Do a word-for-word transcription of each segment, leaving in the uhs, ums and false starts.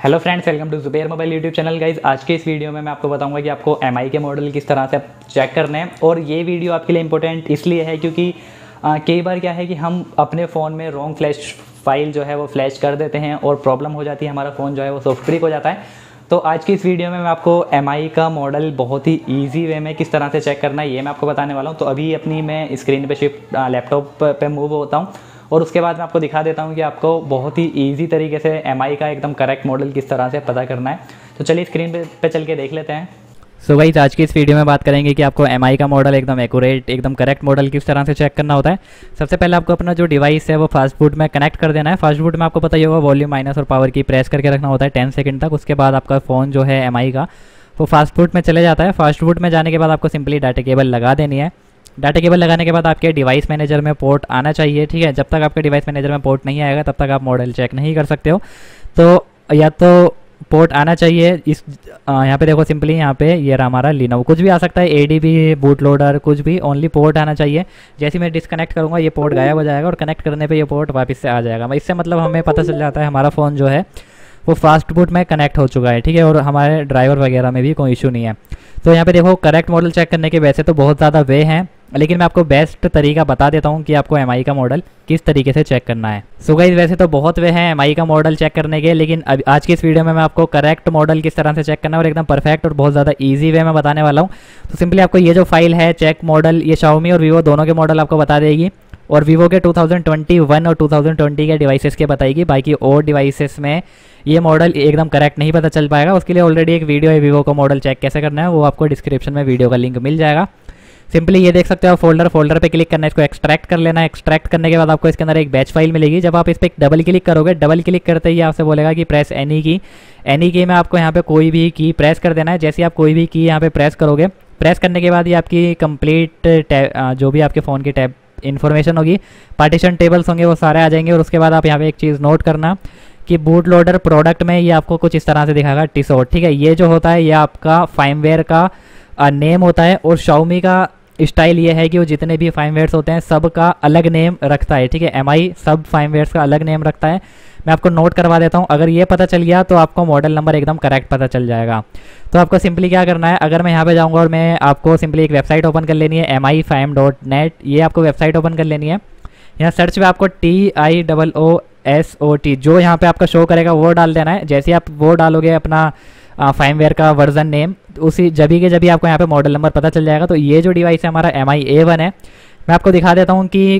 Hello friends, welcome to Zuber mobile YouTube channel. Guys, आज के इस वीडियो में मैं आपको बताऊंगा कि आपको एमआई के मॉडल किस तरह से चेक करने हैं। और ये वीडियो आपके लिए इंपॉर्टेंट इसलिए है क्योंकि आ, कई बार क्या है कि हम अपने फ़ोन में रॉन्ग फ्लैश फाइल जो है वो फ्लैश कर देते हैं और प्रॉब्लम हो जाती है, हमारा फ़ोन जो है वो सॉफ्ट ब्रेक हो जाता है। तो आज की इस वीडियो में मैं आपको एमआई का मॉडल बहुत ही ईजी वे में किस तरह से चेक करना है ये मैं आपको बताने वाला हूँ। तो अभी अपनी मैं स्क्रीन पे शिफ्ट लैपटॉप पे मूव होता हूँ और उसके बाद मैं आपको दिखा देता हूँ कि आपको बहुत ही इजी तरीके से एमआई का एकदम करेक्ट मॉडल किस तरह से पता करना है। तो चलिए स्क्रीन पे, पे चल के देख लेते हैं। सो गाइस, आज की इस वीडियो में बात करेंगे कि आपको एमआई का मॉडल एकदम एक्यूरेट एकदम करेक्ट मॉडल किस तरह से चेक करना होता है। सबसे पहले आपको अपना जो डिवाइस है वो फास्ट बूट में कनेक्ट कर देना है। फास्ट बूट में आपको पता ही होगा वॉल्यूम माइनस और पावर की प्रेस करके रखना होता है टेन सेकंड तक। उसके बाद आपका फ़ोन जो है एमआई का वो फास्ट बूट में चले जाता है। फास्ट बूट में जाने के बाद आपको सिंपली डाटा केबल लगा देनी है। डाटा केबल लगाने के बाद आपके डिवाइस मैनेजर में पोर्ट आना चाहिए, ठीक है। जब तक आपके डिवाइस मैनेजर में पोर्ट नहीं आएगा तब तक आप मॉडल चेक नहीं कर सकते हो। तो या तो पोर्ट आना चाहिए इस यहाँ पे देखो, सिंपली यहाँ पे ये रहा हमारा लिनोवो, कुछ भी आ सकता है, एडीबी, बूट लोडर, कुछ भी, ओनली पोर्ट आना चाहिए। जैसे मैं डिसकनेक्ट करूँगा ये पोर्ट गायब हो जाएगा और कनेक्ट करने पे ये पोर्ट वापस से आ जाएगा। इससे मतलब हमें पता चल जाता है हमारा फ़ोन जो है वो फास्ट बूट में कनेक्ट हो चुका है, ठीक है, और हमारे ड्राइवर वगैरह में भी कोई इशू नहीं है। तो यहाँ पे देखो, करेक्ट मॉडल चेक करने के वैसे तो बहुत ज़्यादा वे हैं, लेकिन मैं आपको बेस्ट तरीका बता देता हूँ कि आपको एमआई का मॉडल किस तरीके से चेक करना है। सो गाइस, वैसे तो बहुत वे हैं एमआई का मॉडल चेक करने के, लेकिन अब आज की इस वीडियो में मैं आपको करेक्ट मॉडल किस तरह से चेक करना है और एकदम परफेक्ट और बहुत ज़्यादा ईजी वे में बताने वाला हूँ। तो सिंपली आपको ये जो फाइल है चेक मॉडल, ये शाओमी और वीवो दोनों के मॉडल आपको बता देगी, और वीवो के टू थाउजेंड ट्वेंटी वन और टू थाउजेंड ट्वेंटी के डिवाइसेस के बताएगी। बाकी और डिवाइसेस में ये मॉडल एकदम करेक्ट नहीं पता चल पाएगा। उसके लिए ऑलरेडी एक वीडियो है वीवो का मॉडल चेक कैसे करना है, वो आपको डिस्क्रिप्शन में वीडियो का लिंक मिल जाएगा। सिंपली ये देख सकते हो फोल्डर फोल्डर पे क्लिक करना है, इसको एक्सट्रैक्ट कर लेना है। एक्सट्रैक्ट करने के बाद आपको इसके अंदर एक बैच फाइल मिलेगी। जब आप इस पर डबल क्लिक करोगे, डबल क्लिक करते ही आपसे बोलेगा कि प्रेस एनी की। एनी की में आपको यहाँ पे कोई भी की प्रेस कर देना है। जैसे आप कोई भी की यहाँ पे प्रेस करोगे, प्रेस करने के बाद ये आपकी कंप्लीट जो भी आपके फ़ोन की टैब इन्फॉर्मेशन होगी, पार्टीशन टेबल्स होंगे, वो सारे आ जाएंगे। और उसके बाद आप यहाँ पे एक चीज़ नोट करना कि बूट लोडर प्रोडक्ट में ये आपको कुछ इस तरह से दिखाएगा, टिसोट, ठीक है। ये जो होता है ये आपका फार्मवेयर का नेम होता है, और शाओमी का स्टाइल ये है कि वो जितने भी फार्मवेयर्स होते हैं सब का अलग नेम रखता है, ठीक है। एमआई सब फार्मवेयर्स का अलग नेम रखता है। मैं आपको नोट करवा देता हूँ, अगर ये पता चल गया तो आपको मॉडल नंबर एकदम करेक्ट पता चल जाएगा। तो आपको सिंपली क्या करना है, अगर मैं यहाँ पे जाऊँगा और मैं आपको सिंपली एक वेबसाइट ओपन कर लेनी है, M I firm dot net, ये आपको वेबसाइट ओपन कर लेनी है। यहाँ सर्च पे आपको T I double O S O T जो यहाँ पे आपका शो करेगा वो डाल देना है। जैसे आप वो डालोगे अपना फार्मवेयर का वर्जन नेम, उसी जभी के जभी आपको यहाँ पे मॉडल नंबर पता चल जाएगा। तो ये जो डिवाइस है हमारा एम आई ए वन है। मैं आपको दिखा देता हूँ कि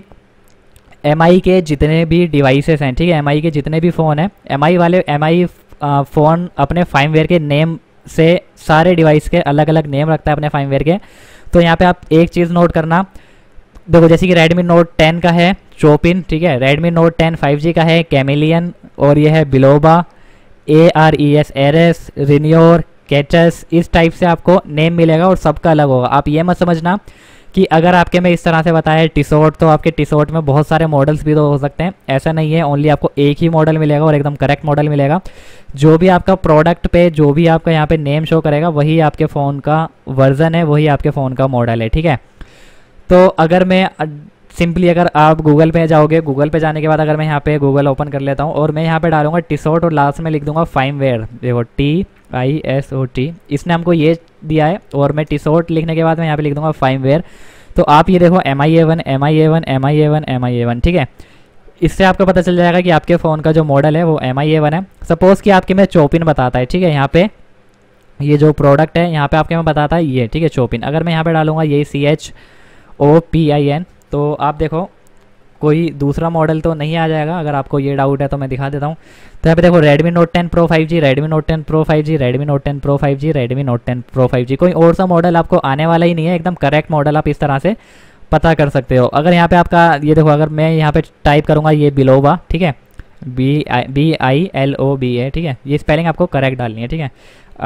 एमआई के जितने भी डिवाइसेस हैं, ठीक है, एमआई के जितने भी फ़ोन हैं, एमआई वाले एमआई फ़ोन अपने फार्मवेयर के नेम से सारे डिवाइस के अलग अलग नेम रखता है अपने फार्मवेयर के। तो यहाँ पे आप एक चीज़ नोट करना, देखो जैसे कि रेडमी नोट टेन का है चोपिन, ठीक है, Redmi Note ten five G का है कैमिलियन, और ये है biloba, A R E S ares, renoir, cactus, इस टाइप से आपको नेम मिलेगा और सबका अलग होगा। आप ये मत समझना कि अगर आपके में इस तरह से बताया टिसोट तो आपके टिसोट में बहुत सारे मॉडल्स भी तो हो सकते हैं, ऐसा नहीं है। ओनली आपको एक ही मॉडल मिलेगा और एकदम करेक्ट मॉडल मिलेगा। जो भी आपका प्रोडक्ट पे जो भी आपका यहाँ पे नेम शो करेगा वही आपके फ़ोन का वर्जन है, वही आपके फ़ोन का मॉडल है, ठीक है। तो अगर मैं सिंपली अगर आप गूगल पे जाओगे, गूगल पे जाने के बाद अगर मैं यहाँ पे गूगल ओपन कर लेता हूँ और मैं यहाँ पे डालूंगा टिसोट और लास्ट में लिख दूंगा फार्मवेयर, देखो T I S O T, इसने हमको ये दिया है, और मैं टिसोट लिखने के बाद मैं यहाँ पे लिख दूंगा फार्मवेयर। तो आप ये देखो M I A one, M I A one, M I A one, M I A one, ठीक है। इससे आपको पता चल जाएगा कि आपके फ़ोन का जो मॉडल है वो एम आई ए वन है। सपोज़ कि आपके में चोपिन बताता है, ठीक है, यहाँ पे ये जो प्रोडक्ट है यहाँ पे आपके में बताता है ये, ठीक है, चोपिन। अगर मैं यहाँ पे डालूंगा ये C H O P I N, तो आप देखो कोई दूसरा मॉडल तो नहीं आ जाएगा। अगर आपको ये डाउट है तो मैं दिखा देता हूँ। तो यहाँ पे देखो Redmi Note ten Pro five G, Redmi Note ten Pro five G, Redmi Note ten Pro five G, Redmi Note ten Pro five G, कोई और सा मॉडल आपको आने वाला ही नहीं है। एकदम करेक्ट मॉडल आप इस तरह से पता कर सकते हो। अगर यहाँ पे आपका ये देखो, अगर मैं यहाँ पे टाइप करूँगा ये बिलोबा, ठीक है, B I B I L O B A, ठीक है, ये स्पेलिंग आपको करेक्ट डालनी है, ठीक है,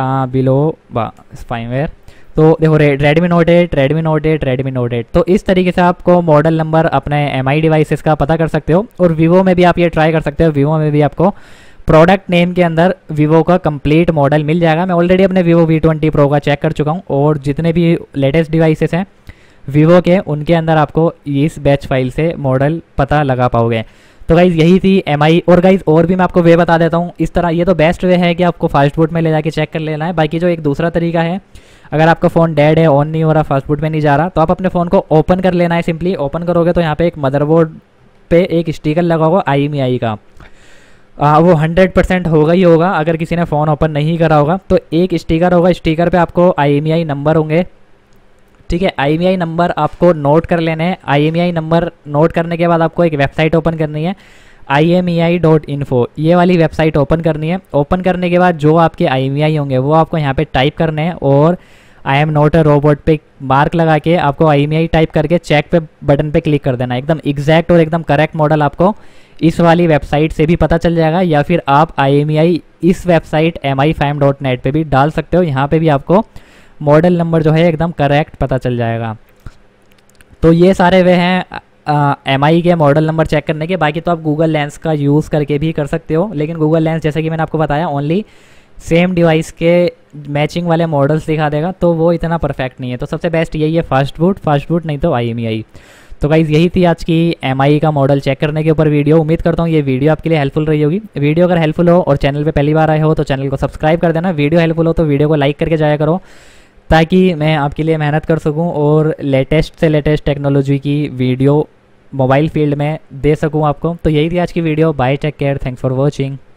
बिलोबा फार्मवेयर। तो देखो Redmi Note eight, Redmi Note eight, Redmi Note eight, तो इस तरीके से आपको मॉडल नंबर अपने एमआई डिवाइसेस का पता कर सकते हो। और वीवो में भी आप ये ट्राई कर सकते हो। वीवो में भी आपको प्रोडक्ट नेम के अंदर वीवो का कंप्लीट मॉडल मिल जाएगा। मैं ऑलरेडी अपने वीवो वी ट्वेंटी प्रो का चेक कर चुका हूँ, और जितने भी लेटेस्ट डिवाइसेस हैं वीवो के, उनके अंदर आपको इस बैच फाइल से मॉडल पता लगा पाओगे। तो गाइज़ यही थी एम आई। और गाइज़ और भी मैं आपको वे बता देता हूँ इस तरह। ये तो बेस्ट वे है कि आपको फास्ट बूट में ले जाके चेक कर लेना है। बाकी जो एक दूसरा तरीका है, अगर आपका फ़ोन डेड है, ऑन नहीं हो रहा, फास्ट बूट में नहीं जा रहा, तो आप अपने फ़ोन को ओपन कर लेना है। सिंपली ओपन करोगे तो यहाँ पे एक मदरबोर्ड पे एक स्टिकर लगा होगा आई एम ई आई का, आ, वो हंड्रेड परसेंट होगा ही होगा। अगर किसी ने फ़ोन ओपन नहीं करा होगा तो एक स्टिकर होगा, स्टिकर पे आपको I M E I number होंगे, ठीक है। I M E I number आपको नोट कर लेने हैं। I M E I number note करने के बाद आपको एक वेबसाइट ओपन करनी है, I M E I dot info, ये वाली वेबसाइट ओपन करनी है। ओपन करने के बाद जो आपके आई एम ई आई होंगे वो आपको यहाँ पे टाइप करने हैं, और I am not a robot पे मार्क लगा के आपको I M E I type करके चेक पे बटन पे क्लिक कर देना। एकदम एग्जैक्ट और एकदम करेक्ट मॉडल आपको इस वाली वेबसाइट से भी पता चल जाएगा, या फिर आप आई एम ई आई इस website M I firm dot net पर भी डाल सकते हो। यहाँ पर भी आपको मॉडल नंबर जो है एकदम करेक्ट पता चल जाएगा। तो ये सारे वे हैं एम आई के मॉडल नंबर चेक करने के। बाकी तो आप गूगल लेंस का यूज़ करके भी कर सकते हो, लेकिन गूगल लेंस जैसे कि मैंने आपको बताया ओनली सेम डिवाइस के मैचिंग वाले मॉडल्स दिखा देगा, तो वो इतना परफेक्ट नहीं है। तो सबसे बेस्ट यही है, फास्ट बूट, फास्ट बूट नहीं तो आई एम ई आई। तो गाइज़ यही थी आज की एम आई का मॉडल चेक करने के ऊपर वीडियो। उम्मीद करता हूँ ये वीडियो आपके लिए हेल्पफुल रही होगी। वीडियो अगर हेल्पफुल हो और चैनल पे पहली बार आए हो तो चैनल को सब्सक्राइब कर देना। वीडियो हेल्पफुल हो तो वीडियो को लाइक करके जाया करो, ताकि मैं आपके लिए मेहनत कर सकूं और लेटेस्ट से लेटेस्ट टेक्नोलॉजी की वीडियो मोबाइल फील्ड में दे सकूं आपको। तो यही थी आज की video. Bye, take care, thanks for watching.